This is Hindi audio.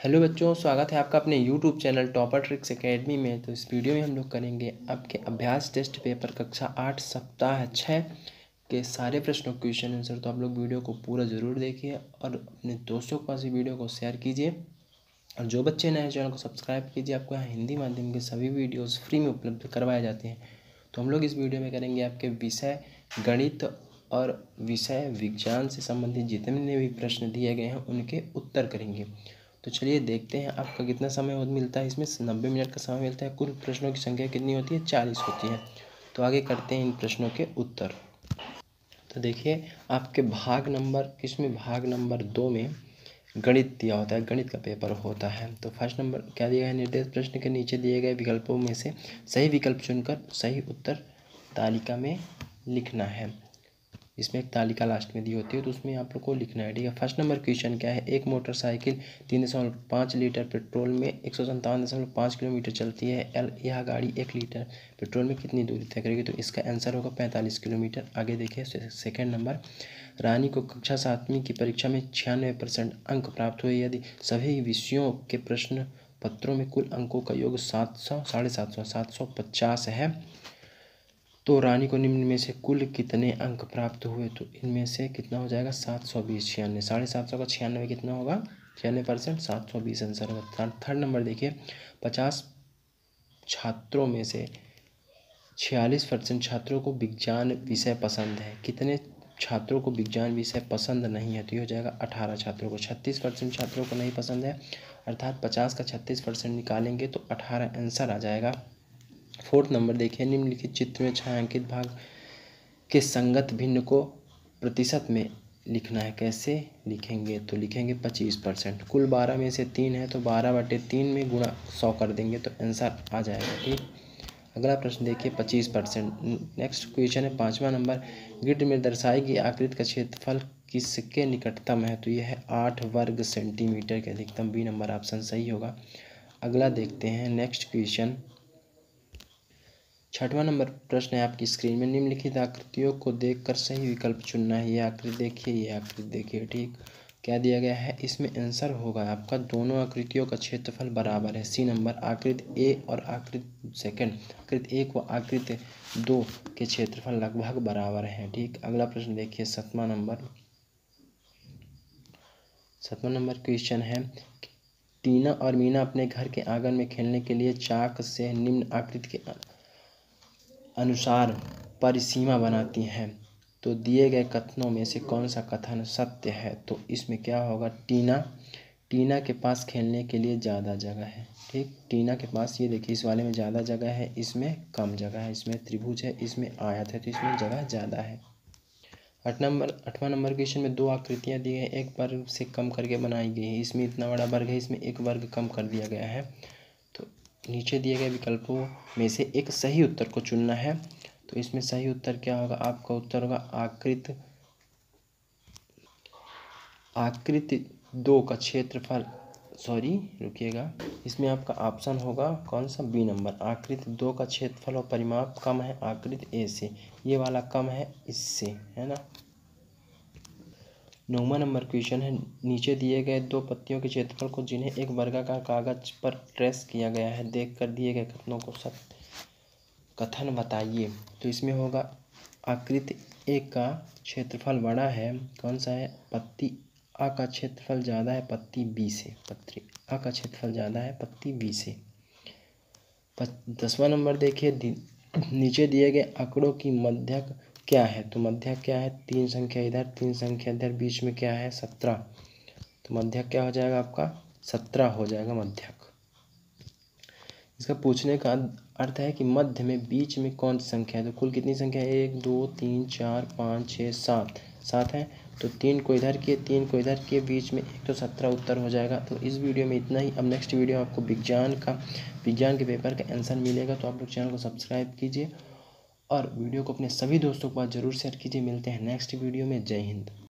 हेलो बच्चों, स्वागत है आपका अपने YouTube channel topper tricks academy में। तो इस वीडियो में हम लोग करेंगे आपके अभ्यास टेस्ट पेपर कक्षा 8 सप्ताह 6 के सारे प्रश्नों क्वेश्चन आंसर। तो आप लोग वीडियो को पूरा ज़रूर देखिए और अपने दोस्तों के पास भी वीडियो को शेयर कीजिए। और जो बच्चे नए चैनल को सब्सक्राइब कीजिए, आपको यहाँ हिंदी माध्यम के सभी वीडियोज़ फ्री में उपलब्ध करवाए जाते हैं। तो हम लोग इस वीडियो में करेंगे आपके विषय गणित और विषय विज्ञान से संबंधित जितने भी प्रश्न दिए गए हैं उनके उत्तर करेंगे। तो चलिए देखते हैं आपका कितना समय मिलता है। इसमें 90 मिनट का समय मिलता है। कुल प्रश्नों की संख्या कितनी होती है? 40 होती है। तो आगे करते हैं इन प्रश्नों के उत्तर। तो देखिए आपके भाग नंबर 2 में गणित दिया होता है, गणित का पेपर होता है। तो फर्स्ट नंबर क्या दिया है? निर्देश प्रश्न के नीचे दिए गए विकल्पों में से सही विकल्प चुनकर सही उत्तर तालिका में लिखना है। इसमें एक तालिका लास्ट में दी होती है, तो उसमें आप लोग को लिखना है। ठीक है, फर्स्ट नंबर क्वेश्चन क्या है? एक मोटरसाइकिल 3.5 लीटर पेट्रोल में 157.5 किलोमीटर चलती है। यह गाड़ी 1 लीटर पेट्रोल में कितनी दूरी तय करेगी? तो इसका आंसर होगा 45 किलोमीटर। आगे देखिए सेकेंड नंबर, रानी को कक्षा 7वीं की परीक्षा में 96% अंक प्राप्त हुए। यदि सभी विषयों के प्रश्न पत्रों में कुल अंकों का योग 750 है तो रानी को निम्न में से कुल कितने अंक प्राप्त हुए? तो इनमें से कितना हो जाएगा? 720। 750 का 96 कितना होगा? 96%, 720 आंसर होगा। थर्ड नंबर देखिए, 50 छात्रों में से 46% छात्रों को विज्ञान विषय पसंद है। कितने छात्रों को विज्ञान विषय पसंद नहीं है? तो ये हो जाएगा 18 छात्रों को। 36% छात्रों को नहीं पसंद है, अर्थात 50 का 36% निकालेंगे तो 18 आंसर आ जाएगा। फोर्थ नंबर देखिए, निम्नलिखित चित्र में छायांकित भाग के संगत भिन्न को प्रतिशत में लिखना है। कैसे लिखेंगे? तो लिखेंगे 25%। कुल 12 में से 3 है तो 12/3 में गुणा 100 कर देंगे तो आंसर आ जाएगा। ठीक, अगला प्रश्न देखिए 25%। नेक्स्ट क्वेश्चन है 5वां नंबर, ग्रिड में दर्शाई गई आकृति का क्षेत्रफल किसके निकटतम है? तो यह है 8 वर्ग सेंटीमीटर के अधिकतम। बी नंबर ऑप्शन सही होगा। अगला देखते हैं नेक्स्ट क्वेश्चन, 6वां नंबर प्रश्न है आपकी स्क्रीन में, निम्नलिखित आकृतियों को देखकर सही विकल्प चुनना है। ये आकृति देखिए, ये आकृति देखिए। ठीक, क्या दिया गया है? इसमें आंसर होगा आपका दोनों आकृतियों का क्षेत्रफल बराबर है। सी नंबर, आकृति ए और आकृति 1 व आकृति 2 के क्षेत्रफल लगभग बराबर हैं। ठीक, अगला प्रश्न देखिए 7वां नंबर क्वेश्चन है, टीना और मीना अपने घर के आंगन में खेलने के लिए चाक से निम्न आकृति के अनुसार परिसीमा बनाती हैं। तो दिए गए कथनों में से कौन सा कथन सत्य है? तो इसमें क्या होगा? टीना के पास खेलने के लिए ज़्यादा जगह है। ठीक, टीना के पास, ये देखिए इस वाले में ज़्यादा जगह है, इसमें कम जगह है। इसमें त्रिभुज है, इसमें आयत है, तो इसमें जगह ज़्यादा है। 8वां नंबर क्वेश्चन में 2 आकृतियाँ दी गई, एक वर्ग से कम करके बनाई गई है। इसमें इतना बड़ा वर्ग है, इसमें 1 वर्ग कम कर दिया गया है। तो नीचे दिए गए विकल्पों में से एक सही उत्तर को चुनना है। तो इसमें सही उत्तर क्या होगा? आपका उत्तर होगा आकृति 2 का क्षेत्रफल, इसमें आपका ऑप्शन होगा कौन सा? बी नंबर, आकृति 2 का क्षेत्रफल और परिमाप कम है आकृति ए से। ये वाला कम है इससे, है ना। 9वां नंबर क्वेश्चन है, नीचे दिए गए 2 पत्तियों के क्षेत्रफल को जिन्हें एक वर्गाकार कागज पर ट्रेस किया गया है, देखकर दिए गए कथनों को सत्य कथन बताइए। तो इसमें होगा आकृति ए का क्षेत्रफल बड़ा है, कौन सा है? पत्ती आ का क्षेत्रफल ज़्यादा है पत्ती बी से। पत्ती आ का क्षेत्रफल ज़्यादा है पत्ती बी से। 10वां नंबर देखिए, नीचे दिए गए आंकड़ों की मध्यक क्या है? तो मध्यक क्या है? 3 संख्या इधर, 3 संख्या इधर, बीच में क्या है? 17। तो मध्यक क्या हो जाएगा आपका? 17 हो जाएगा मध्यक। इसका पूछने का अर्थ है कि मध्य में बीच में कौन सी संख्या है? तो कुल कितनी संख्या है? 1 2 3 4 5 6 7 है। तो 3 को इधर किए, 3 को इधर किए, बीच में 1 तो 17 उत्तर हो जाएगा। तो इस वीडियो में इतना ही। अब नेक्स्ट वीडियो में आपको विज्ञान के पेपर का आंसर मिलेगा। तो आप लोग चैनल को सब्सक्राइब कीजिए और वीडियो को अपने सभी दोस्तों के पास ज़रूर शेयर कीजिए। मिलते हैं नेक्स्ट वीडियो में। जय हिंद।